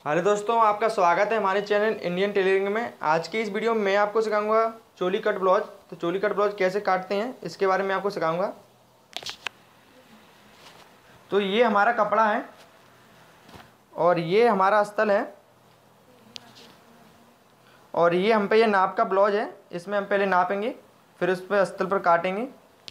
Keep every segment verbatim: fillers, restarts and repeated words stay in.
Hello दोस्तों, आपका स्वागत है हमारे चैनल इंडियन टेलरिंग में। आज की इस वीडियो में मैं आपको सिखाऊंगा चोली कट ब्लाउज। तो चोली कट ब्लाउज कैसे काटते हैं इसके बारे में आपको सिखाऊंगा। तो ये हमारा कपड़ा है और ये हमारा अस्तर है और ये हम पे ये नाप का ब्लाउज है। इसमें हम पहले नापेंगे, फिर उस पर अस्तर पर काटेंगे।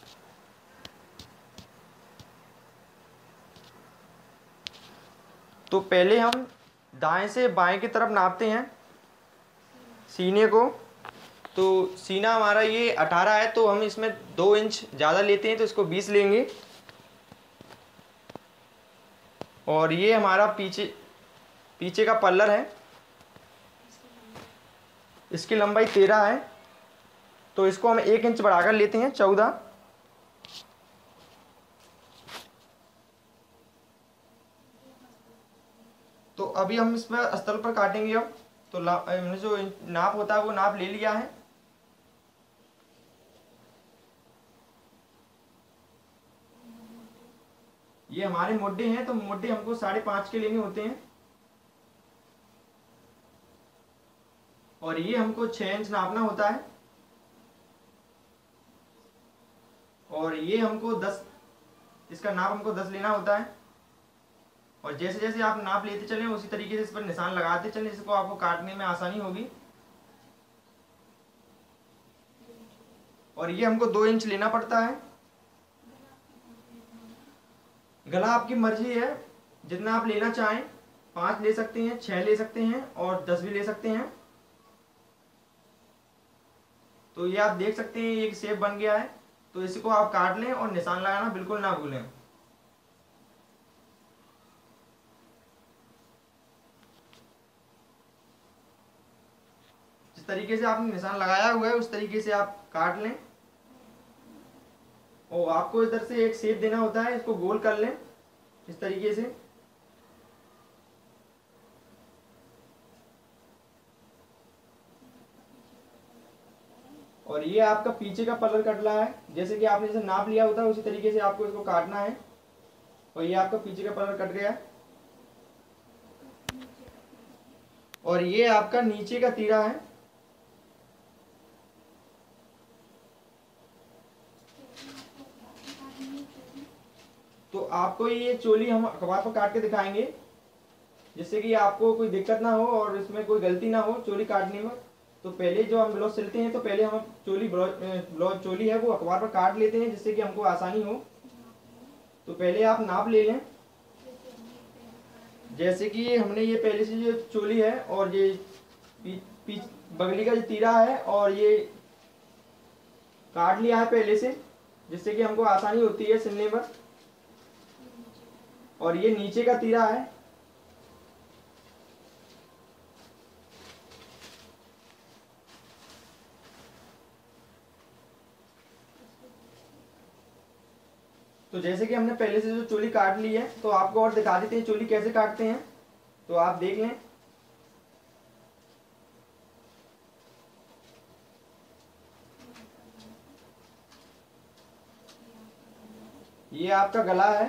तो पहले हम दाएं से बाएं की तरफ नापते हैं सीने को। तो सीना हमारा ये अठारह है, तो हम इसमें दो इंच ज़्यादा लेते हैं, तो इसको बीस लेंगे। और ये हमारा पीछे पीछे का पल्लर है, इसकी लंबाई तेरह है, तो इसको हम एक इंच बढ़ाकर लेते हैं चौदह। तो अभी हम इसमें अस्तर पर काटेंगे। अब तो हमने जो नाप होता है वो नाप ले लिया है। ये हमारे मोड्डे हैं, तो मोड्डे हमको साढ़े पाँच के लेने होते हैं और ये हमको छः इंच नापना होता है। और ये हमको दस, इसका नाप हमको दस लेना होता है। और जैसे जैसे आप नाप लेते चलें उसी तरीके से इस पर निशान लगाते चलें, जिसको आपको काटने में आसानी होगी। और ये हमको दो इंच लेना पड़ता है। गला आपकी मर्जी है, जितना आप लेना चाहें, पाँच ले सकते हैं, छः ले सकते हैं और दस भी ले सकते हैं। तो ये आप देख सकते हैं एक शेप बन गया है। तो इसको आप काट लें और निशान लगाना बिल्कुल ना भूलें। जिस तरीके से आपने निशान लगाया हुआ है उस तरीके से आप काट लें। और आपको इधर से एक शेप देना होता है, इसको गोल कर लें इस तरीके से। और ये आपका पीछे का पल्लर कट रहा है, जैसे कि आपने इसे नाप लिया होता है उसी तरीके से आपको इसको काटना है। और ये आपका पीछे का पल्लर कट गया है। और ये आपका नीचे का तीरा है। तो आपको ये चोली हम अखबार पर काट के दिखाएंगे, जिससे कि आपको कोई दिक्कत ना हो और इसमें कोई गलती ना हो चोली काटने में। तो पहले जो हम ब्लाउज सिलते हैं तो पहले हम चोली ब्लाउज चोली है वो अखबार पर काट लेते हैं, जिससे कि हमको आसानी हो। तो पहले आप नाप ले लें। जैसे कि ये हमने ये पहले से जो चोली है और ये पी, पी, बगली का जो तीरा है और ये काट लिया है पहले से, जिससे कि हमको आसानी होती है सिलने पर। और ये नीचे का तीरा है। तो जैसे कि हमने पहले से जो चोली काट ली है, तो आपको और दिखा देते हैं चोली कैसे काटते हैं, तो आप देख लें। ये आपका गला है।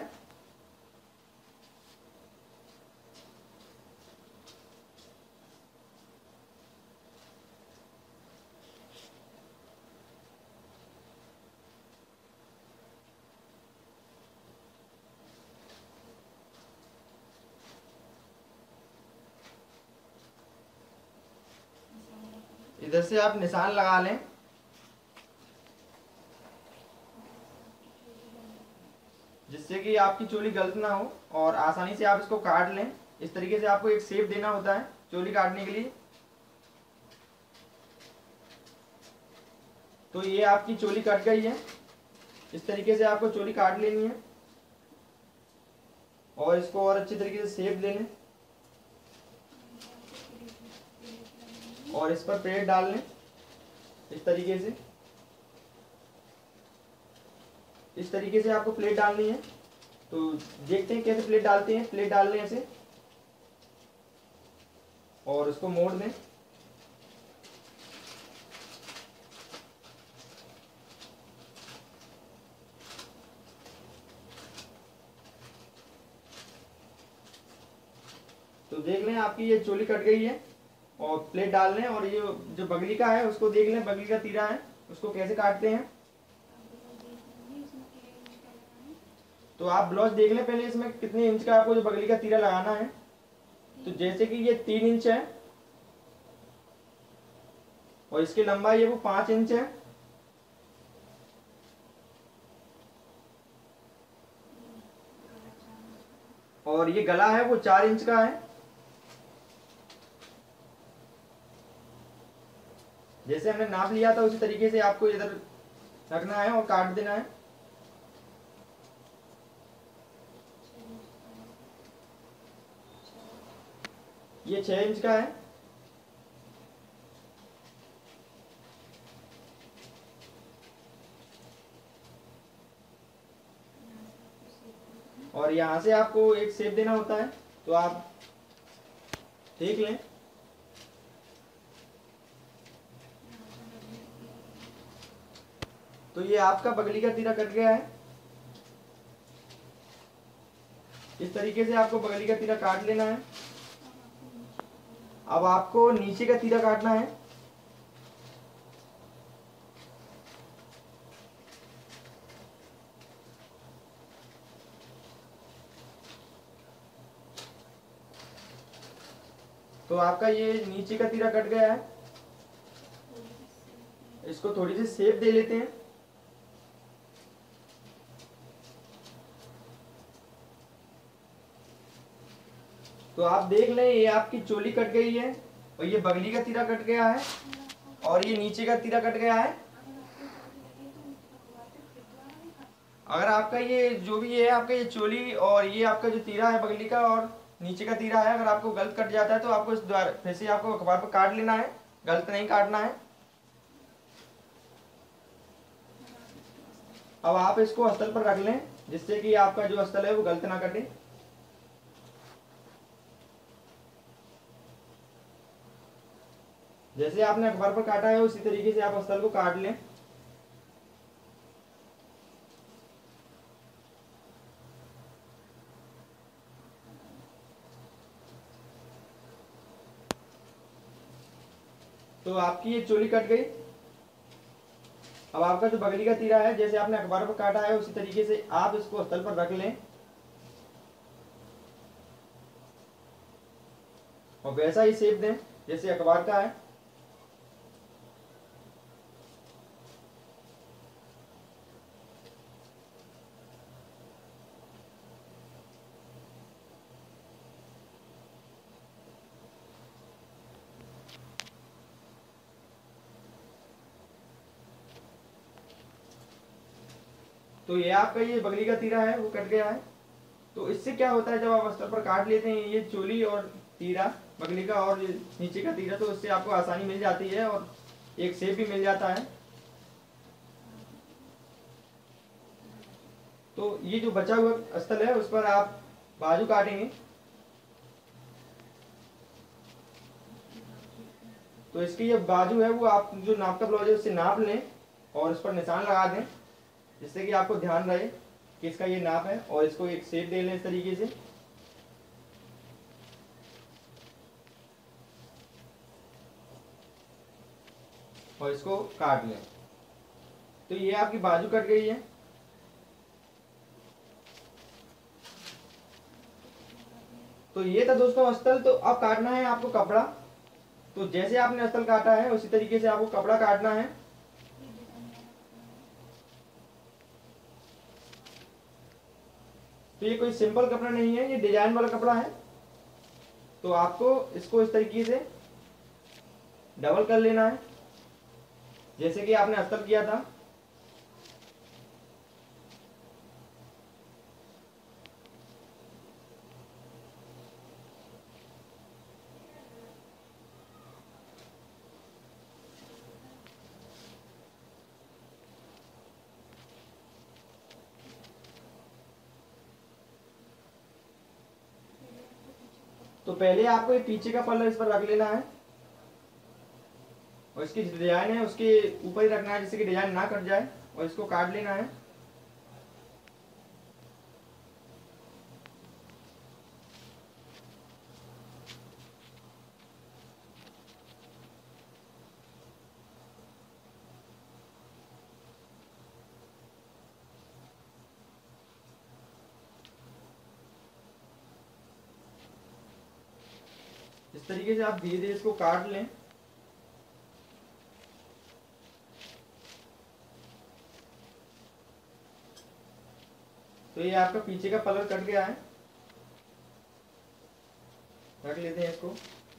इधर से आप निशान लगा लें। जिससे कि आपकी चोली गलत ना हो और आसानी से आप इसको काट लें। इस तरीके से आपको एक शेप देना होता है चोली काटने के लिए। तो ये आपकी चोली कट गई है। इस तरीके से आपको चोली काट लेनी है और इसको और अच्छी तरीके से शेप दे लें और इस पर प्लेट डाल लें इस तरीके से। इस तरीके से आपको प्लेट डालनी है। तो देखते हैं कैसे प्लेट डालते हैं। प्लेट डाल लें ऐसे और उसको मोड़ दें। तो देख लें आपकी ये चोली कट गई है, और प्लेट डाल लें। और ये जो बगली का है उसको देख लें, बगली का तीरा है उसको कैसे काटते हैं। तो आप ब्लाउज देख लें पहले इसमें कितने इंच का आपको जो बगली का तीरा लगाना है। तो जैसे कि ये तीन इंच है और इसकी लंबाई है वो पांच इंच है। और ये गला है वो चार इंच का है। जैसे हमने नाप लिया था उसी तरीके से आपको इधर रखना है और काट देना है। ये छह इंच का है। और यहां से आपको एक शेप देना होता है, तो आप देख लें। तो ये आपका बगली का तीरा कट गया है। इस तरीके से आपको बगली का तीरा काट लेना है। अब आपको नीचे का तीरा काटना है। तो आपका ये नीचे का तीरा कट गया है। इसको थोड़ी सी शेप दे लेते हैं। तो आप देख लें ये आपकी चोली कट गई है, और ये बगली का तीरा कट गया है, और ये नीचे का तीरा कट गया है। अगर आपका ये जो भी है आपका ये चोली और ये आपका जो तीरा है बगली का और नीचे का तीरा है, अगर आपको गलत कट जाता है तो आपको इस द्वारा फिर से आपको अखबार पर काट लेना है, गलत नहीं काटना है। अब आप इसको अस्तर पर रख लें जिससे कि आपका जो अस्तर है वो गलत ना कटे। जैसे आपने अखबार पर काटा है उसी तरीके से आप अस्तर को काट लें। तो आपकी ये चोली कट गई। अब आपका जो बगली का तीरा है जैसे आपने अखबार पर काटा है उसी तरीके से आप इसको अस्तर पर रख लें और वैसा ही शेप दें जैसे अखबार का है। तो ये आपका ये बगली का तीरा है वो कट गया है। तो इससे क्या होता है जब आप अस्तर पर काट लेते हैं ये चोली और तीरा बगली का और ये नीचे का तीरा, तो इससे आपको आसानी मिल जाती है और एक शेप भी मिल जाता है। तो ये जो बचा हुआ अस्तर है उस पर आप बाजू काटेंगे। तो इसकी ये बाजू है वो आप जो नाप का ब्लाउज है उससे नाप लें और उस पर निशान लगा दें जिससे कि आपको ध्यान रहे कि इसका ये नाप है, और इसको एक शेप दे लें इस तरीके से। और इसको काट लें। तो ये आपकी बाजू कट गई है। तो ये था दोस्तों अस्तर। तो अब काटना है आपको कपड़ा। तो जैसे आपने अस्तर काटा है उसी तरीके से आपको कपड़ा काटना है। तो ये कोई सिंपल कपड़ा नहीं है, ये डिजाइन वाला कपड़ा है। तो आपको इसको इस तरीके से डबल कर लेना है जैसे कि आपने अस्तर किया था। तो पहले आपको ये पीछे का पल्ला इस पर रख लेना है और इसकी डिजाइन है उसके ऊपर ही रखना है जिससे कि डिजाइन ना कट जाए, और इसको काट लेना है। इस तरीके से आप धीरे धीरे इसको काट लें। तो ये आपका पीछे का पल्ला कट गया है। रख लेते हैं इसको।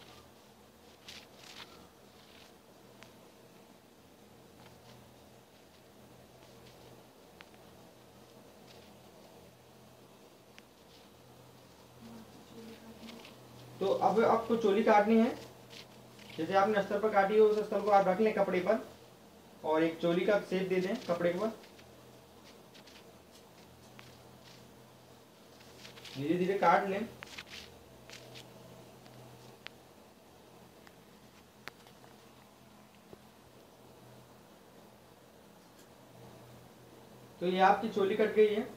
तो अब आपको चोली काटनी है। जैसे आपने अस्तर पर काटी हो उस अस्तर को आप रख लें कपड़े पर और एक चोली का शेप दे दें कपड़े पर। धीरे धीरे काट लें। तो ये आपकी चोली कट गई है।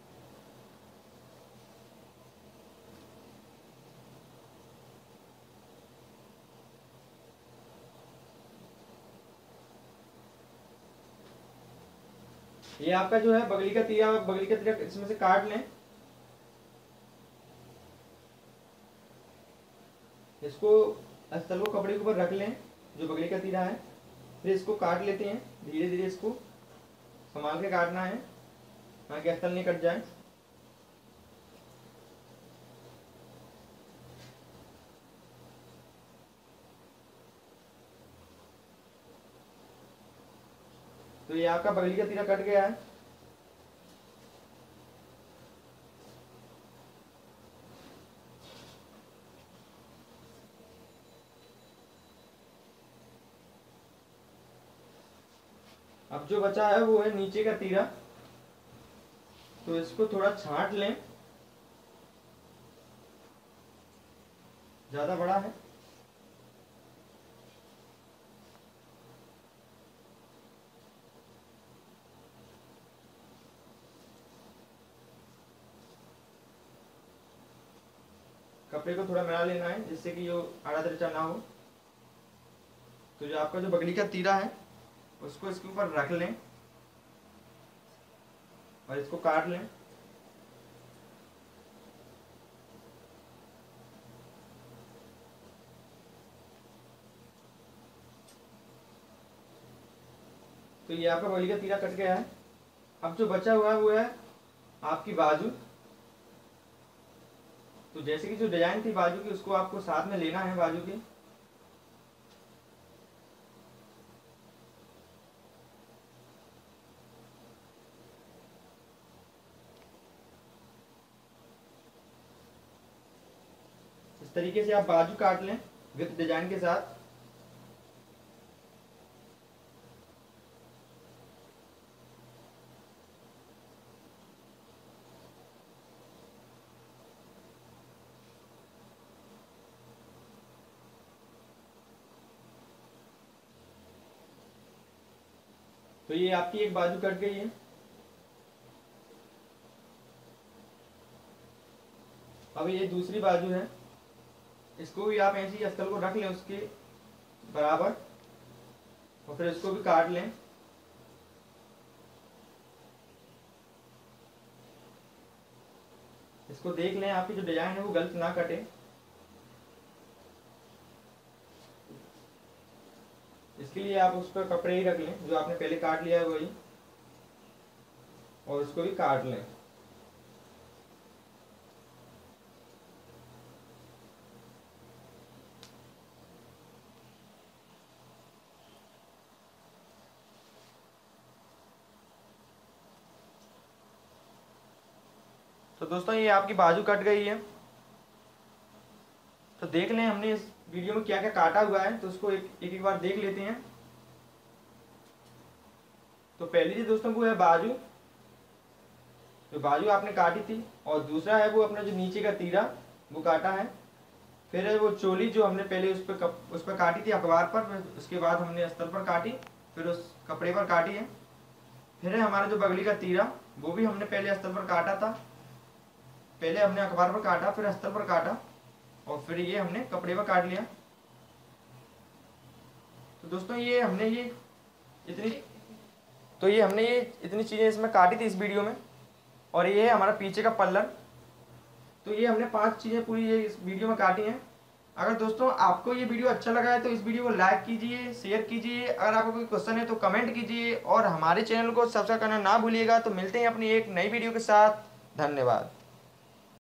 ये आपका जो है बगली का तीरा, बगली का तीरा इसमें से काट लें। इसको अस्तर को कपड़े के ऊपर रख लें जो बगली का तीरा है। फिर इसको काट लेते हैं धीरे धीरे। इसको संभाल के काटना है ताकि अस्तर नहीं कट जाए। तो ये आपका बगली का तीरा कट गया है। अब जो बचा है वो है नीचे का तीरा। तो इसको थोड़ा छांट लें, ज्यादा बड़ा है। कपड़े को थोड़ा मिला लेना है जिससे कि जो आड़ा तिरछा ना हो। तो जो आपका जो बगली का तीरा है उसको इसके ऊपर रख लें और इसको काट लें। तो ये आपका बगली का तीरा कट गया है। अब जो बचा हुआ है वो है आपकी बाजू। तो जैसे कि जो डिजाइन थी बाजू की उसको आपको साथ में लेना है बाजू की। इस तरीके से आप बाजू काट लें विद डिजाइन के साथ। तो ये आपकी एक बाजू कट गई है। अब ये दूसरी बाजू है, इसको भी आप ऐसे ही अस्तर को रख लें उसके बराबर और फिर इसको भी काट लें। इसको देख लें आपकी जो डिजाइन है वो गलत ना कटे। इसके लिए आप उस पर कपड़े ही रख लें जो आपने पहले काट लिया है वही, और इसको भी काट लें। तो दोस्तों ये आपकी बाजू कट गई है। तो देख लें हमने इस वीडियो में क्या क्या काटा हुआ है, तो उसको एक एक, एक बार देख लेते हैं। तो पहली चीज दोस्तों वो है बाजू, जो बाजू आपने काटी थी, और दूसरा है वो अपना जो नीचे का तीरा वो काटा है। फिर है वो चोली जो हमने पहले उस पर उस पर काटी थी अखबार पर, उसके बाद हमने अस्तर पर काटी, फिर उस कपड़े पर काटी है। फिर है हमारा जो बगली का तीरा, वो भी हमने पहले अस्तर पर काटा था। पहले हमने अखबार पर काटा, फिर अस्तर पर काटा, और फिर ये हमने कपड़े पर काट लिया। तो दोस्तों ये हमने ये इतनी तो ये हमने ये इतनी चीज़ें इसमें काटी थी इस वीडियो में। और ये है हमारा पीछे का पल्लर। तो ये हमने पांच चीज़ें पूरी ये इस वीडियो में काटी हैं। अगर दोस्तों आपको ये वीडियो अच्छा लगा है तो इस वीडियो को लाइक कीजिए, शेयर कीजिए। अगर आपको कोई क्वेश्चन है तो कमेंट कीजिए और हमारे चैनल को सब्सक्राइब करना ना भूलिएगा। तो मिलते हैं अपनी एक नई वीडियो के साथ। धन्यवाद।